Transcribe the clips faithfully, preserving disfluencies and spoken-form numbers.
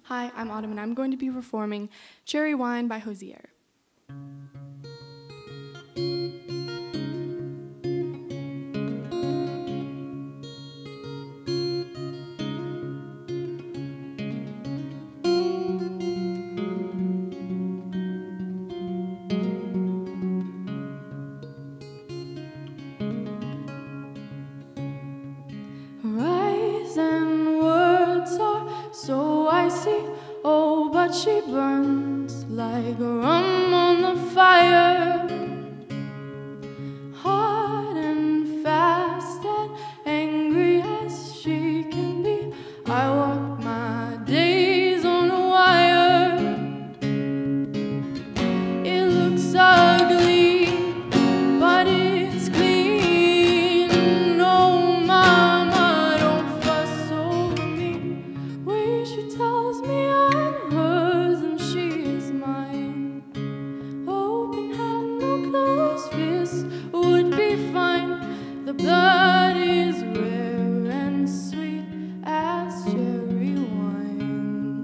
Hi, I'm Autumn, and I'm going to be performing Cherry Wine by Hozier. Rise and words are so icy, oh, but she burns like rum on the fire. Hard and fast and angry as she can be, I walk my days on a wire. It looks ugly, but it's clean. No, mama, don't fuss over me. Way she tells me I'm hers and she is mine. Open hand, no closed fist would be fine. The blood is rare and sweet as cherry wine.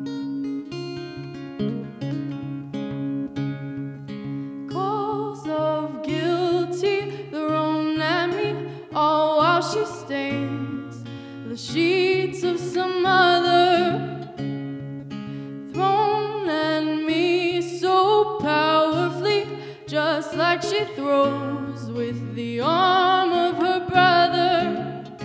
Calls of guilty thrown at me, all while she stains the sheets of some other. Thrown at me so powerfully, just like she throws with the arm of her brother.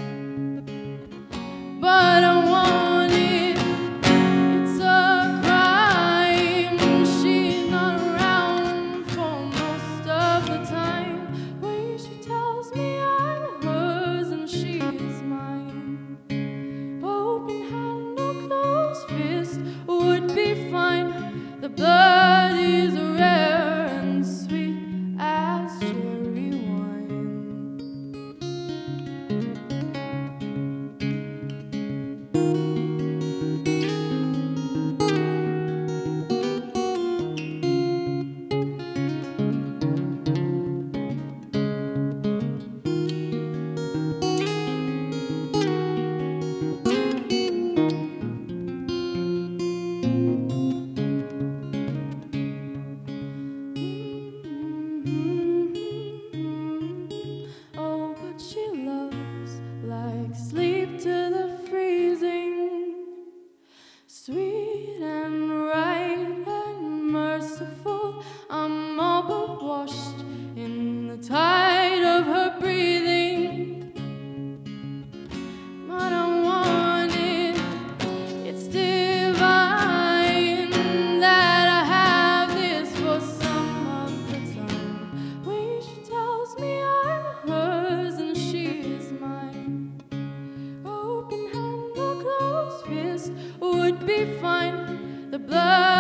But I want it, it's a crime. She's not around for most of the time. Way she tells me I'm hers and she is mine. Open hand, no closed fist would be fine. The blood is rare and sweet as cherry wine. Oh, but she loves like sleep to the freezing, sweet and right and merciful. I'm all but washed in the tide of her breathing. But I want it, it's divine that I have this for some of the time. Way she tells me I'm hers and she is mine. Open hand, no closed fist would be fine. The blood